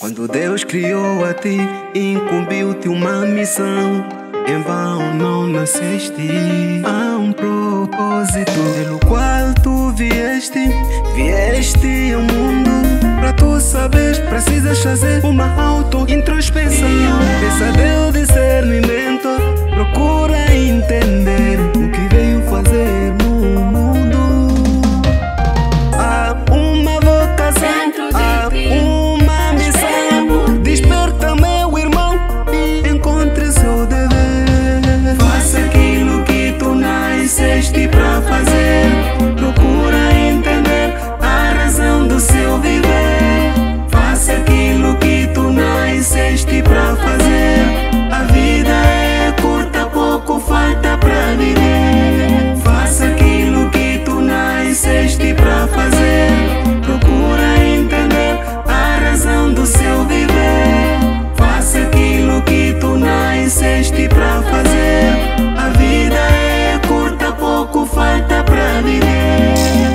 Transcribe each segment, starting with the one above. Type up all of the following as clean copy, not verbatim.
Quando Deus criou a ti, incumbiu-te uma missão. Em vão não nasceste, há um propósito pelo qual tu vieste ao mundo. Pra tu saberes, precisas fazer uma auto-introspecção. Peça a Deus discernimento, procura entender o que veio fazer no mundo. Há uma vocação, há uma missão. Desperta, meu irmão, e encontre seu dever. Faça aquilo que tu nasceste pra fazer. Procura entender a razão do seu viver. Faça aquilo que tu nasceste pra fazer. A vida é curta, pouco falta pra viver. Faça aquilo que tu nasceste pra fazer. Procura entender a razão do seu viver. Faça aquilo que tu nasceste pra fazer. A vida é curta, pouco falta pra viver.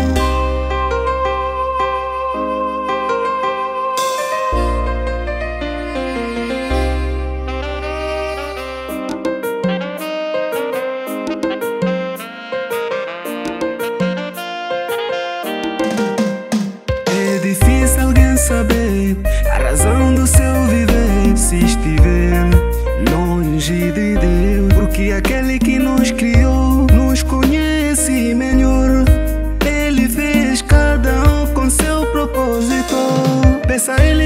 É difícil alguém saber a razão do seu viver se estiver longe de Deus, porque aquele que nos criou nos conhece melhor. Ele fez cada um com seu propósito. Peça a Ele